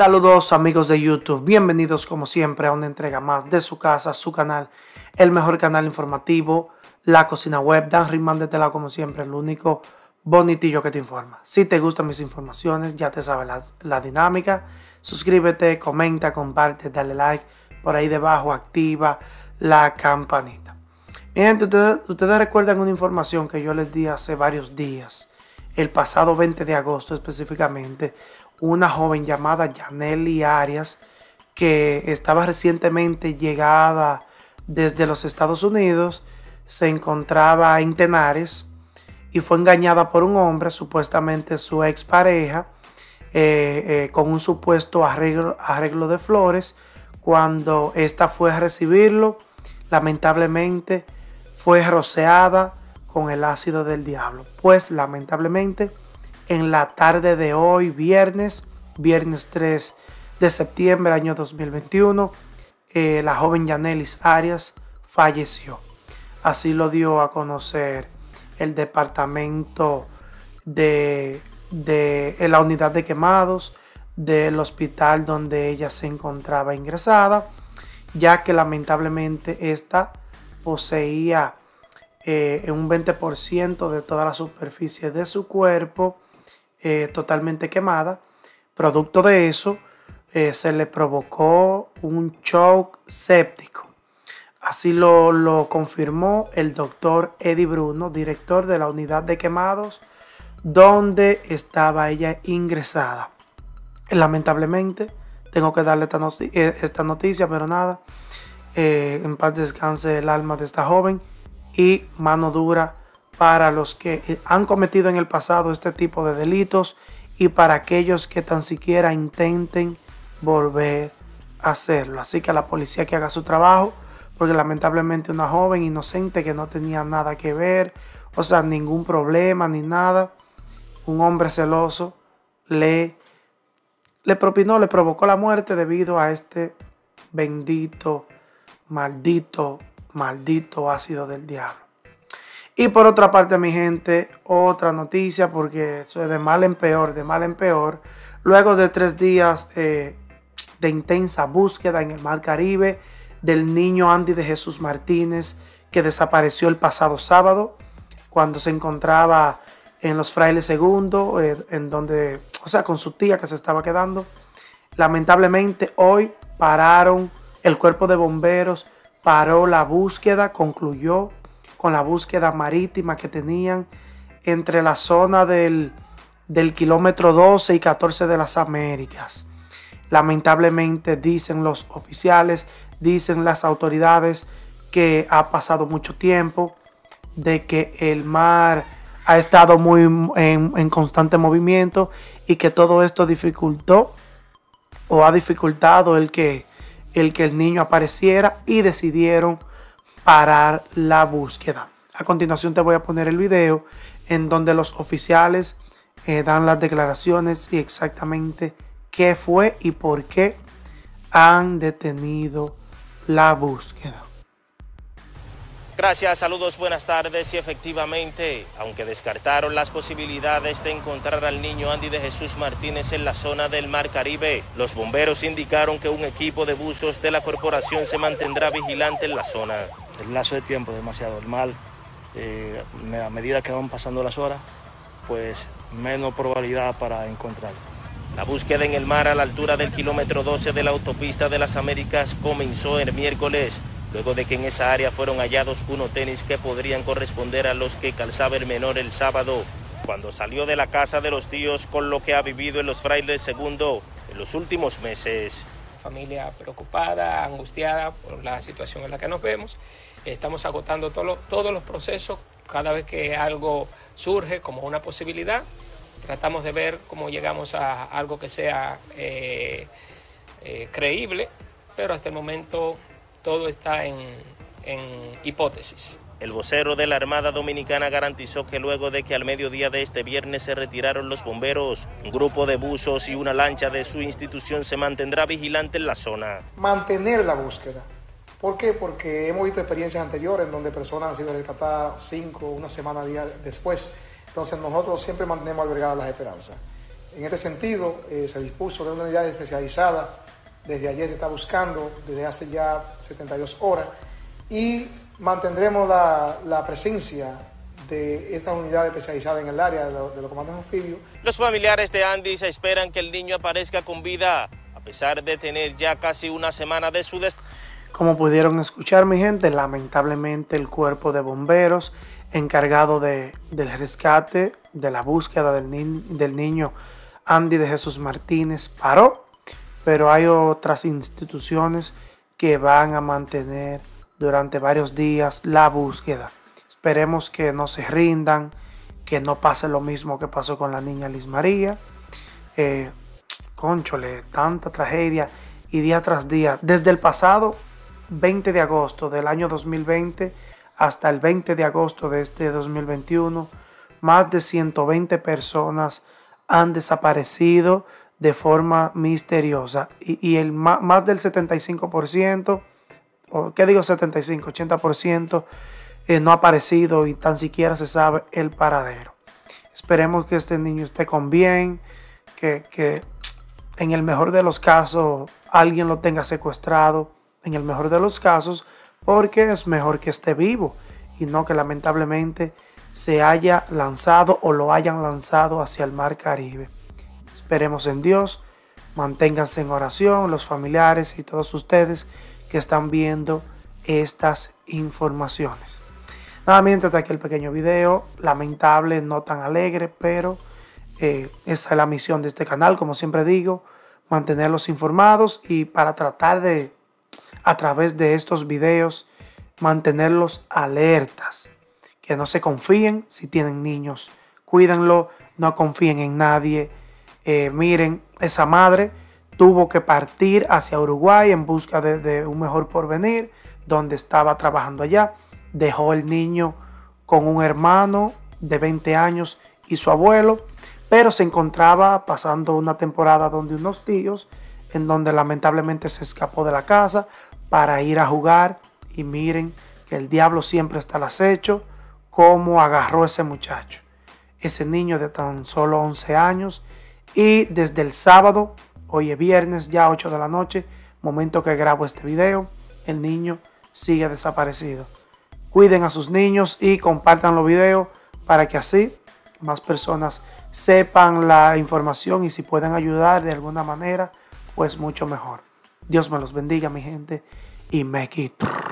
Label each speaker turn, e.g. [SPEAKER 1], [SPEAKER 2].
[SPEAKER 1] Saludos amigos de YouTube, bienvenidos como siempre a una entrega más de su casa, su canal, el mejor canal informativo, La Cocina Web. Dan Rimán de Tela como siempre, el único bonitillo que te informa. Si te gustan mis informaciones, ya te sabes la dinámica. Suscríbete, comenta, comparte, dale like. Por ahí debajo activa la campanita. Mi gente, ustedes recuerdan una información que yo les di hace varios días, el pasado 20 de agosto específicamente. Una joven llamada Yanely Arias, que estaba recientemente llegada desde los Estados Unidos, se encontraba en Tenares y fue engañada por un hombre, supuestamente su expareja, con un supuesto arreglo de flores. Cuando esta fue a recibirlo, lamentablemente fue rociada con el ácido del diablo. Pues lamentablemente en la tarde de hoy, viernes 3 de septiembre año 2021, la joven Yanely Arias falleció. Así lo dio a conocer el departamento de la unidad de quemados del hospital donde ella se encontraba ingresada, ya que lamentablemente esta poseía un 20% de toda la superficie de su cuerpo totalmente quemada. Producto de eso, se le provocó un shock séptico. Así lo confirmó el doctor Eddie Bruno, director de la unidad de quemados donde estaba ella ingresada. Lamentablemente tengo que darle esta noticia, pero nada, en paz descanse el alma de esta joven y mano dura para los que han cometido en el pasado este tipo de delitos y para aquellos que tan siquiera intenten volver a hacerlo. Así que a la policía que haga su trabajo, porque lamentablemente una joven inocente que no tenía nada que ver, o sea, ningún problema ni nada, un hombre celoso le provocó la muerte debido a este bendito, maldito ácido del diablo. Y por otra parte, mi gente, otra noticia, porque eso es de mal en peor. Luego de 3 días de intensa búsqueda en el Mar Caribe del niño Andy de Jesús Martínez, que desapareció el pasado sábado cuando se encontraba en los Frailes Segundo, en donde, o sea, con su tía que se estaba quedando. Lamentablemente hoy el cuerpo de bomberos paró la búsqueda, concluyó con la búsqueda marítima que tenían entre la zona del kilómetro 12 y 14 de las Américas. Lamentablemente dicen los oficiales, dicen las autoridades que ha pasado mucho tiempo, de que el mar ha estado muy en constante movimiento y que todo esto dificultó o ha dificultado el que el niño apareciera y decidieron parar la búsqueda. A continuación te voy a poner el video en donde los oficiales dan las declaraciones y exactamente qué fue y por qué han detenido la búsqueda.
[SPEAKER 2] Gracias, saludos, buenas tardes. Y efectivamente, aunque descartaron las posibilidades de encontrar al niño Andy de Jesús Martínez en la zona del Mar Caribe, los bomberos indicaron que un equipo de buzos de la corporación se mantendrá vigilante en la zona.
[SPEAKER 3] El lazo de tiempo es demasiado mal. A medida que van pasando las horas, pues menos probabilidad para encontrarlo.
[SPEAKER 2] La búsqueda en el mar a la altura del kilómetro 12 de la autopista de las Américas comenzó el miércoles, luego de que en esa área fueron hallados unos tenis que podrían corresponder a los que calzaba el menor el sábado, cuando salió de la casa de los tíos, con lo que ha vivido en los Frailes Segundo en los últimos meses.
[SPEAKER 4] Familia preocupada, angustiada por la situación en la que nos vemos. Estamos agotando todos los procesos. Cada vez que algo surge como una posibilidad, tratamos de ver cómo llegamos a algo que sea creíble, pero hasta el momento todo está en hipótesis.
[SPEAKER 2] El vocero de la Armada Dominicana garantizó que luego de que al mediodía de este viernes se retiraron los bomberos, un grupo de buzos y una lancha de su institución se mantendrá vigilante en la zona.
[SPEAKER 5] Mantener la búsqueda. ¿Por qué? Porque hemos visto experiencias anteriores en donde personas han sido rescatadas 5, una semana después. Entonces nosotros siempre mantenemos albergadas las esperanzas. En este sentido, se dispuso de una unidad especializada. Desde ayer se está buscando, desde hace ya 72 horas, y mantendremos la presencia de esta unidad especializada en el área de los comandos anfibios.
[SPEAKER 2] Los familiares de Andy se esperan que el niño aparezca con vida, a pesar de tener ya casi una semana de su destino.
[SPEAKER 1] Como pudieron escuchar, mi gente, lamentablemente el cuerpo de bomberos encargado del rescate, de la búsqueda del niño Andy de Jesús Martínez paró, pero hay otras instituciones que van a mantener durante varios días la búsqueda. Esperemos que no se rindan, que no pase lo mismo que pasó con la niña Liz María. Cónchole, tanta tragedia y día tras día, desde el pasado 20 de agosto del año 2020 hasta el 20 de agosto de este 2021, más de 120 personas han desaparecido de forma misteriosa y más del 75%, o qué digo 75, 80% no ha aparecido y tan siquiera se sabe el paradero. Esperemos que este niño esté con bien, que en el mejor de los casos alguien lo tenga secuestrado, en el mejor de los casos, porque es mejor que esté vivo y no que lamentablemente se haya lanzado o lo hayan lanzado hacia el mar Caribe. Esperemos en Dios, manténganse en oración los familiares y todos ustedes que están viendo estas informaciones. Nada, mientras hasta aquí el pequeño video, lamentable, no tan alegre, pero esa es la misión de este canal, como siempre digo, mantenerlos informados y para tratar de, a través de estos videos, mantenerlos alertas, que no se confíen si tienen niños, cuídenlo, no confíen en nadie. Miren, esa madre tuvo que partir hacia Uruguay en busca de un mejor porvenir, donde estaba trabajando allá. Dejó el niño con un hermano de 20 años y su abuelo, pero se encontraba pasando una temporada donde unos tíos, en donde lamentablemente se escapó de la casa para ir a jugar. Y miren que el diablo siempre está al acecho, cómo agarró ese muchacho, ese niño de tan solo 11 años. Y desde el sábado, hoy es viernes, ya 8 de la noche, momento que grabo este video, el niño sigue desaparecido. Cuiden a sus niños y compartan los videos para que así más personas sepan la información y si pueden ayudar de alguna manera, pues mucho mejor. Dios me los bendiga, mi gente, y make it.